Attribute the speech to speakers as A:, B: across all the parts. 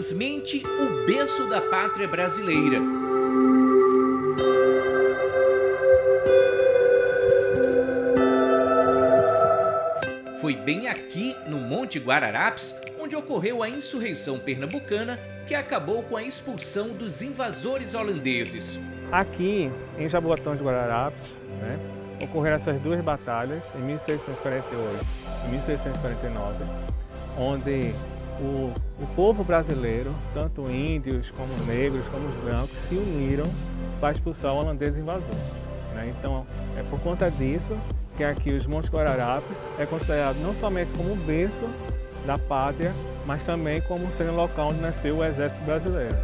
A: simplesmente o berço da pátria brasileira. Foi bem aqui, no Monte Guararapes, onde ocorreu a insurreição pernambucana que acabou com a expulsão dos invasores holandeses.
B: Aqui, em Jaboatão de Guararapes, ocorreram essas duas batalhas, em 1648 e 1649, onde o povo brasileiro, tanto índios como negros, como os brancos, se uniram para expulsar o holandês invasor. Então, é por conta disso que aqui os Montes Guararapes é considerado não somente como o berço da pátria, mas também como sendo o local onde nasceu o Exército Brasileiro.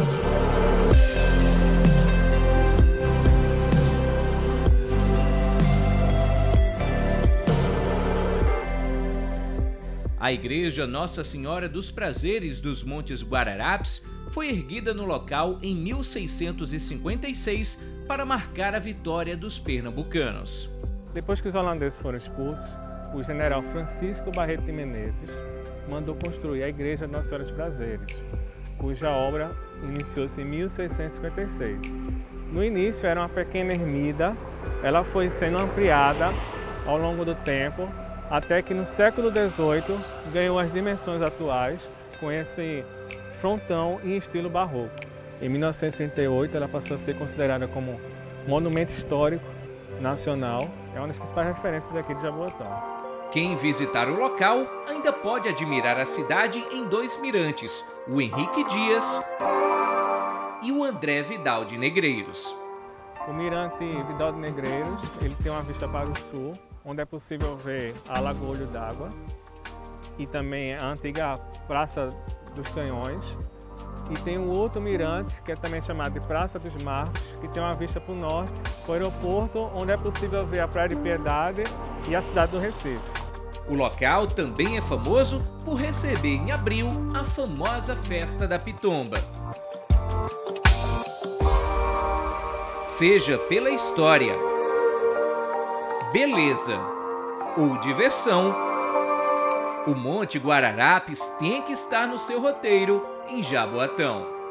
A: A Igreja Nossa Senhora dos Prazeres dos Montes Guararapes foi erguida no local em 1656 para marcar a vitória dos pernambucanos.
B: Depois que os holandeses foram expulsos, o general Francisco Barreto de Menezes mandou construir a Igreja Nossa Senhora dos Prazeres, cuja obra iniciou-se em 1656. No início era uma pequena ermida, ela foi sendo ampliada ao longo do tempo, até que no século XVIII ganhou as dimensões atuais com esse frontão em estilo barroco. Em 1938 ela passou a ser considerada como monumento histórico nacional, é uma das principais referências daqui de Jaboatão.
A: Quem visitar o local ainda pode admirar a cidade em dois mirantes, o Henrique Dias e o André Vidal de Negreiros.
B: O mirante Vidal de Negreiros, ele tem uma vista para o sul, onde é possível ver a Lagoa Olho d'Água e também a antiga Praça dos Canhões. E tem um outro mirante, que é também chamado de Praça dos Marcos, que tem uma vista para o norte, para o aeroporto, onde é possível ver a Praia de Piedade e a cidade do Recife.
A: O local também é famoso por receber em abril a famosa Festa da Pitomba. Seja pela história, beleza ou diversão, o Monte Guararapes tem que estar no seu roteiro em Jaboatão.